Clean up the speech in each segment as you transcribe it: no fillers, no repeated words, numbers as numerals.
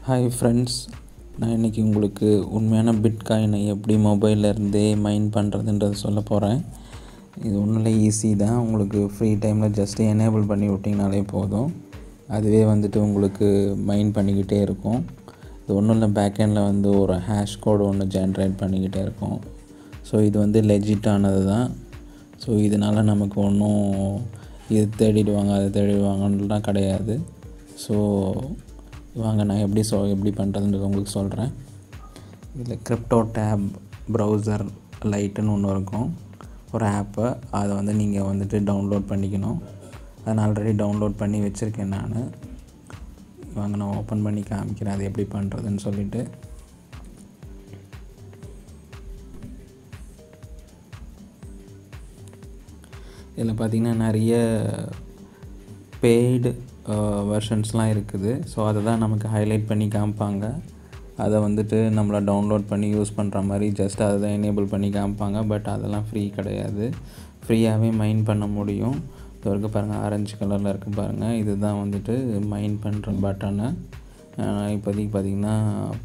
Hi friends, நான் இன்றைக்கி உங்களுக்கு உண்மையான பிட்காயினை எப்படி மொபைலில் இருந்தே மைன் பண்ணுறதுன்றது சொல்ல போகிறேன். இது ஒன்றும் இல்லை, ஈஸி தான். உங்களுக்கு ஃப்ரீ டைமில் ஜஸ்ட்டு எனேபிள் பண்ணி விட்டிங்கனாலே போதும். அதுவே உங்களுக்கு மைன் பண்ணிக்கிட்டே இருக்கும். இது ஒன்றும் இல்லை, பேக்கெண்டில் ஒரு ஹேஷ் கோடு ஒன்று ஜென்ரேட் பண்ணிக்கிட்டே இருக்கும். ஸோ இது லெஜிட்டானது தான். ஸோ இதனால் நமக்கு ஒன்றும் இது தேடிடுவாங்க அதை தேடிடுவாங்கலாம் கிடையாது. ஸோ வாங்க நான் எப்படி பண்ணுறதுன்றது உங்களுக்கு சொல்கிறேன். இதில் கிரிப்டோ டேப் ப்ரௌசர் லைட்டுன்னு ஒன்று இருக்கும், ஒரு ஆப்பை. அதை நீங்கள் டவுன்லோட் பண்ணிக்கணும். அதை நான் ஆல்ரெடி டவுன்லோட் பண்ணி வச்சுருக்கேன் நான். வாங்க நான் ஓப்பன் பண்ணி காமிக்கிறேன் அது எப்படி பண்ணுறதுன்னு சொல்லிவிட்டு. இதில் பார்த்திங்கன்னா நிறைய பெய்டு வெர்ஷன்ஸ்லாம் இருக்குது. ஸோ அதை தான் நமக்கு ஹைலைட் பண்ணி காமிப்பாங்க. அதை நம்மளை டவுன்லோட் பண்ணி யூஸ் பண்ணுற மாதிரி ஜஸ்ட் அதை தான் எனேபிள் பண்ணி காமிப்பாங்க. பட் அதெல்லாம் ஃப்ரீ கிடையாது. ஃப்ரீயாகவே மைன் பண்ண முடியும். இது வரைக்கும் பாருங்கள், ஆரஞ்சு கலரில் இருக்குது பாருங்கள். இது தான் மைன் பண்ணுற பட்டனு. இப்போதைக்கு பார்த்திங்கன்னா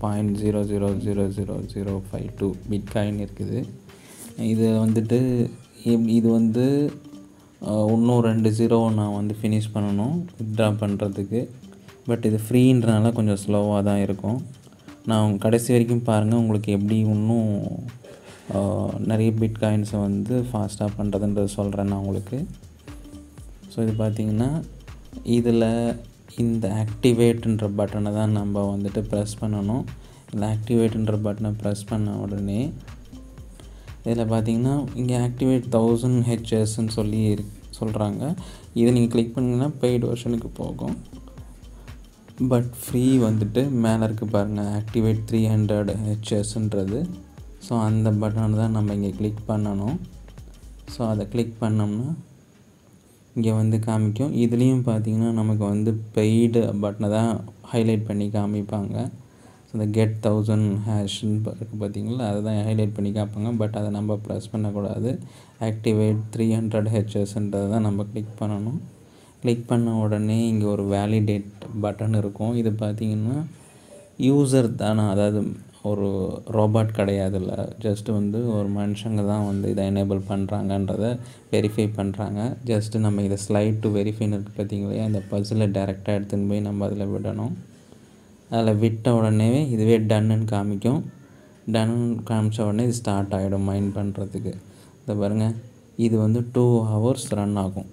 0.000052 பிட்காயின் இருக்குது. இது இது இன்னும் 2 ஜீரோவை நான் ஃபினிஷ் பண்ணணும் வித்ட்ரா பண்ணுறதுக்கு. பட் இது ஃப்ரீன்றனால கொஞ்சம் ஸ்லோவாக தான் இருக்கும். நான் கடைசி வரைக்கும் பாருங்கள், உங்களுக்கு எப்படி இன்னும் நிறைய பிட்காயின்ஸை ஃபாஸ்ட்டாக பண்ணுறதுன்றது சொல்கிறேன் நான் உங்களுக்கு. ஸோ இது பார்த்திங்கன்னா இதில் இந்த ஆக்டிவேட்டுன்ற பட்டனை தான் நம்ம ப்ரெஸ் பண்ணணும். இந்த ஆக்டிவேட்டுன்ற பட்டனை ப்ரெஸ் பண்ண உடனே இதில் பார்த்திங்கன்னா இங்கே ஆக்டிவேட் 1000 ஹெச்எஸ்ன்னு சொல்லி சொல்கிறாங்க. இதை நீங்கள் கிளிக் பண்ணிங்கன்னா பெய்டு வெர்ஷனுக்கு போகும். பட் ஃப்ரீ மேலே இருக்குது பாருங்கள், ஆக்டிவேட் 300 ஹெச்எஸ்ன்றது. ஸோ அந்த பட்டனை தான் நம்ம இங்கே கிளிக் பண்ணணும். ஸோ அதை கிளிக் பண்ணோம்னா இங்கே காமிக்கும். இதுலேயும் பார்த்திங்கன்னா நமக்கு பெய்டு பட்டனை தான் ஹைலைட் பண்ணி காமிப்பாங்க. ஸோ இந்த கெட் 1000 ஹேஷ்ன்னு இருக்குது பார்த்திங்களா, அதை தான் ஹைலைட் பண்ணி காமிப்பாங்க. பட் அதை நம்ம ப்ரெஸ் பண்ணக்கூடாது. ஆக்டிவேட் 300 ஹெச்எஸ்ன்றதை தான் நம்ம கிளிக் பண்ணணும். கிளிக் பண்ண உடனே இங்கே ஒரு வேலிடேட் பட்டன் இருக்கும். இது பார்த்திங்கன்னா யூசர் தானே, அதாவது ஒரு ரோபாட் கிடையாது, இல்லை ஜஸ்ட்டு ஒரு மனுஷங்க தான் இதை எனேபிள் பண்ணுறாங்கன்றதை வெரிஃபை பண்ணுறாங்க. ஜஸ்ட்டு நம்ம இதை ஸ்லைட் டு வெரிஃபைன்னு இருக்குது பார்த்திங்களா, அந்த பஸ்ஸில் டேரெக்டாக எடுத்துன்னு போய் நம்ம அதில் விடணும். அதில் விட்ட உடனே இதுவே டன்னுன்னு காமிக்கும். டன் காமிச்ச உடனே இது ஸ்டார்ட் ஆகிடும் மைன் பண்ணுறதுக்கு. இதை பாருங்கள், இது 2 ஹவர்ஸ் ரன் ஆகும்.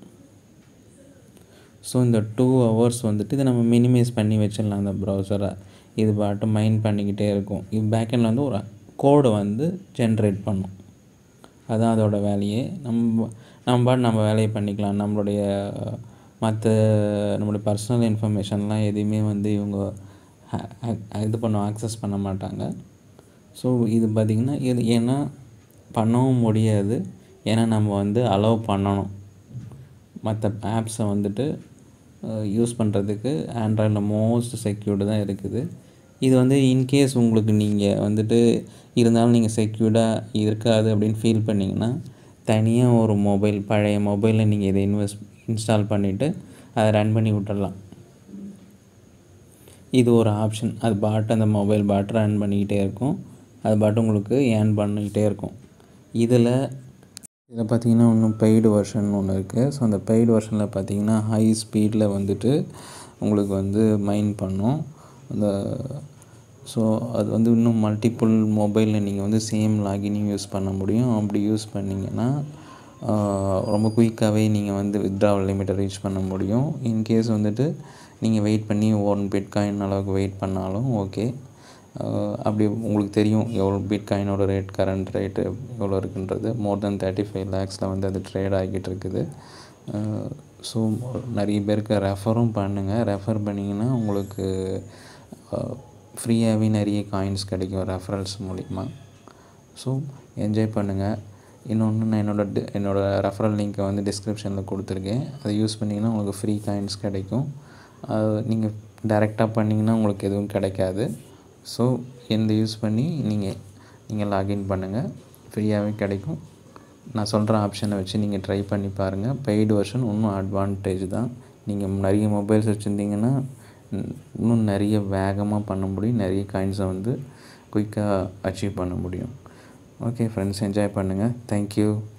ஸோ இந்த 2 ஹவர்ஸ் இதை நம்ம மினிமைஸ் பண்ணி வச்சிடலாம் அந்த ப்ரௌசரை. இது பாட்டு மைன் பண்ணிக்கிட்டே இருக்கும். இது பேக்கெண்டில் ஒரு கோடு ஜென்ரேட் பண்ணும். அதுதான் அதோடய வேலையே. நம்ம வேலையை பண்ணிக்கலாம். நம்மளுடைய நம்மளுடைய பர்சனல் இன்ஃபர்மேஷன்லாம் எதையுமே இவங்க ஆக்சஸ் பண்ண மாட்டாங்க. ஸோ இது பார்த்திங்கன்னா இது ஏன்னா பண்ணவும் முடியாது. ஏன்னா நம்ம அலோவ் பண்ணணும் மற்ற ஆப்ஸை யூஸ் பண்ணுறதுக்கு. ஆண்ட்ராய்டில் மோஸ்ட் செக்யூர்டு தான் இருக்குது. இது இன்கேஸ் உங்களுக்கு நீங்கள் இருந்தாலும் நீங்கள் செக்யூர்டாக இருக்காது அப்படின்னு ஃபீல் பண்ணிங்கன்னா தனியாக ஒரு பழைய மொபைலில் நீங்கள் இதை இன்ஸ்டால் பண்ணிவிட்டு அதை ரன் பண்ணி விட்டுடலாம். இது ஒரு ஆப்ஷன். அது பாட்டு அந்த மொபைல் பாட்டு ரன் பண்ணிக்கிட்டே இருக்கும். அது பாட்டு உங்களுக்கு ஏர்ன் பண்ணிக்கிட்டே இருக்கும். இதில் பார்த்திங்கன்னா இன்னும் பெய்டு வெர்ஷன் ஒன்று இருக்குது. ஸோ அந்த பெய்டு வெர்ஷனில் பார்த்திங்கன்னா ஹை ஸ்பீடில் உங்களுக்கு மைன் பண்ணும். ஸோ அது இன்னும் மல்டிப்புள் மொபைலில் நீங்கள் சேம் லாகினையும் யூஸ் பண்ண முடியும். அப்படி யூஸ் பண்ணிங்கன்னா ரொம்ப குயிக்காகவே நீங்கள் வித்ட்ராவல் லிமிட்டை ரீச் பண்ண முடியும். இன்கேஸ் நீங்கள் வெயிட் பண்ணி 1 பிட்காயின் அளவுக்கு வெயிட் பண்ணாலும் ஓகே. அப்படி உங்களுக்கு தெரியும் எவ்வளோ பிட்காயினோட ரேட், கரண்ட் ரேட்டு எவ்வளோ இருக்குன்றது. மோர் தென் 35 lakhஸில் அது ட்ரேட் ஆகிட்டு இருக்குது. ஸோ நிறைய பேருக்கு ரெஃபரும் பண்ணுங்கள். ரெஃபர் பண்ணிங்கன்னா உங்களுக்கு ஃப்ரீயாகவே நிறைய காயின்ஸ் கிடைக்கும் ரெஃபரல்ஸ் மூலிமா. ஸோ என்ஜாய் பண்ணுங்கள். இன்னொன்று, நான் என்னோடய ரெஃபரல் லிங்க்கை டிஸ்கிரிப்ஷனில் கொடுத்துருக்கேன். அதை யூஸ் பண்ணிங்கன்னா உங்களுக்கு ஃப்ரீ காயின்ஸ் கிடைக்கும். நீங்கள் டைரெக்டாக பண்ணிங்கன்னா உங்களுக்கு எதுவும் கிடைக்காது. ஸோ யூஸ் பண்ணி நீங்கள் லாகின் பண்ணுங்கள், ஃப்ரீயாகவே கிடைக்கும். நான் சொல்கிற ஆப்ஷனை வச்சு நீங்கள் ட்ரை பண்ணி பாருங்கள். பெய்டு வெர்ஷன் இன்னும் அட்வான்டேஜ் தான். நீங்கள் நிறைய மொபைல்ஸ் வச்சுருந்தீங்கன்னா இன்னும் நிறைய வேகமாக பண்ண முடியும், நிறைய காயின்ஸை வந்து குயிக்காக அச்சீவ் பண்ண முடியும். ஓகே ஃப்ரெண்ட்ஸ், என்ஜாய் பண்ணுங்கள். தேங்க்யூ.